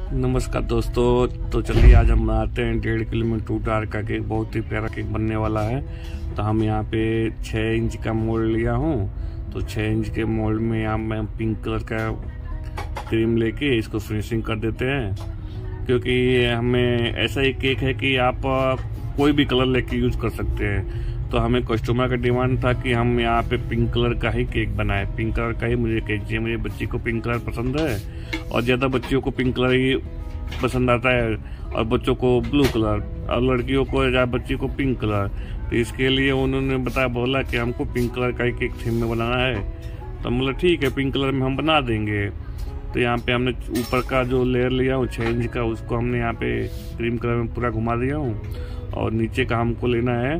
नमस्कार दोस्तों। तो चलिए आज हम बनाते हैं 1.5 किलो में टूटार का केक। बहुत ही प्यारा केक बनने वाला है। तो हम यहाँ पे 6 इंच का मोल्ड लिया हूँ। तो 6 इंच के मोल्ड में यहाँ मैं पिंक कलर का क्रीम लेके इसको फिनिशिंग कर देते हैं, क्योंकि हमें ऐसा एक केक है कि आप कोई भी कलर लेके यूज कर सकते हैं। तो हमें कस्टमर का डिमांड था कि हम यहाँ पे पिंक कलर का ही केक बनाए, पिंक कलर का ही मुझे केक चाहिए। मुझे बच्ची को पिंक कलर पसंद है और ज़्यादा बच्चियों को पिंक कलर ही पसंद आता है, और बच्चों को ब्लू कलर और लड़कियों को या बच्ची को पिंक कलर। तो इसके लिए उन्होंने बोला कि हमको पिंक कलर का ही केक थीम में बनाना है। तो बोला ठीक है, पिंक कलर में हम बना देंगे। तो यहाँ पे हमने ऊपर का जो लेयर लिया हूँ 6 इंच का, उसको हमने यहाँ पे क्रीम कलर में पूरा घुमा दिया हूँ। और नीचे का हमको लेना है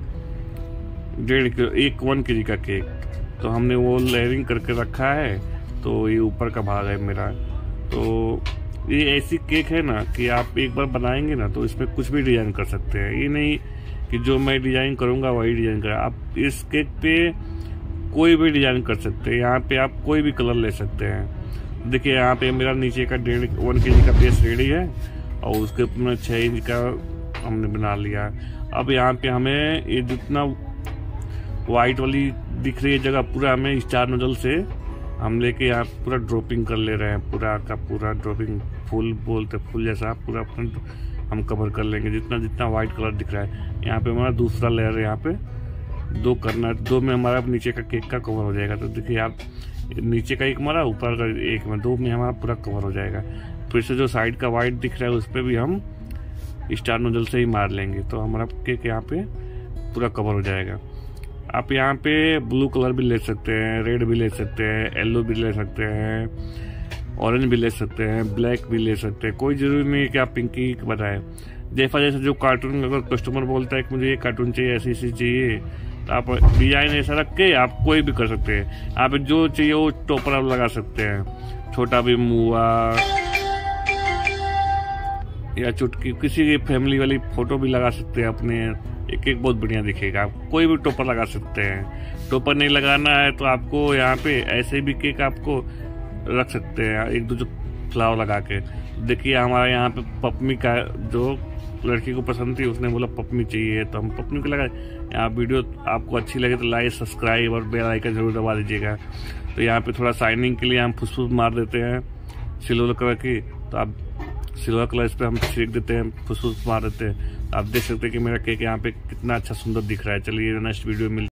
1 kg का केक। तो हमने वो लेयरिंग करके रखा है। तो ये ऊपर का भाग है मेरा। तो ये ऐसी केक है ना कि आप एक बार बनाएंगे ना तो इसमें कुछ भी डिजाइन कर सकते हैं। ये नहीं कि जो मैं डिजाइन करूँगा वही डिजाइन करें। आप इस केक पे कोई भी डिजाइन कर सकते हैं। यहाँ पे आप कोई भी कलर ले सकते हैं। देखिए यहाँ पे मेरा नीचे का 1 kg का बेस रेडी है और उसके ऊपर 6 इंच का हमने बना लिया। अब यहाँ पे हमें ये जितना वाइट वाली दिख रही है जगह पूरा हमें स्टार नोजल से हम लेके यहाँ पूरा ड्रॉपिंग कर ले रहे हैं। पूरा का पूरा ड्रॉपिंग, फूल बोलते फूल जैसा पूरा फ्रंट हम कवर कर लेंगे। जितना जितना वाइट कलर दिख रहा है यहाँ पे हमारा दूसरा लेयर है। यहाँ पे 2 करना है, 2 में हमारा नीचे का केक का कवर हो जाएगा। तो देखिए आप नीचे का एक हमारा, ऊपर का एक में, 2 में हमारा पूरा कवर हो जाएगा। फिर से जो साइड का वाइट दिख रहा है उस पर भी हम स्टार नोजल से ही मार लेंगे। तो हमारा केक यहाँ पे पूरा कवर हो जाएगा। आप यहाँ पे ब्लू कलर भी ले सकते हैं, रेड भी ले सकते हैं, येलो भी ले सकते हैं, ऑरेंज भी ले सकते हैं, ब्लैक भी ले सकते हैं। कोई ज़रूरी नहीं है कि आप पिंक ही बताएं। जैसा जो कार्टून, अगर कस्टमर बोलता है कि मुझे ये कार्टून चाहिए, ऐसी चाहिए, तो आप डिजाइन ऐसा रख के आप कोई भी कर सकते हैं। आप जो चाहिए वो टोपर आप लगा सकते हैं। छोटा भी हुआ या चुटकी, किसी की फैमिली वाली फोटो भी लगा सकते हैं अपने। एक बहुत बढ़िया दिखेगा। आप कोई भी टोपर लगा सकते हैं। टोपर नहीं लगाना है तो आपको यहाँ पे ऐसे भी केक आपको रख सकते हैं, एक दो जो फ्लावर लगा के। देखिए हमारा यहाँ पे पपमी का, जो लड़की को पसंद थी उसने बोला पपमी चाहिए, तो हम पपमी को लगाए। यहाँ वीडियो आपको अच्छी लगे तो लाइक, सब्सक्राइब और बेल आइकन जरूर दबा दीजिएगा। तो यहाँ पे थोड़ा शाइनिंग के लिए हम फुसफुस मार देते हैं सिल्वर कलर की। तो आप सिल्वर कलर इस पर हम छींक देते हैं, फुसफुस मार देते हैं। आप देख सकते हैं कि मेरा केक यहाँ पे कितना अच्छा सुंदर दिख रहा है। चलिए नेक्स्ट वीडियो में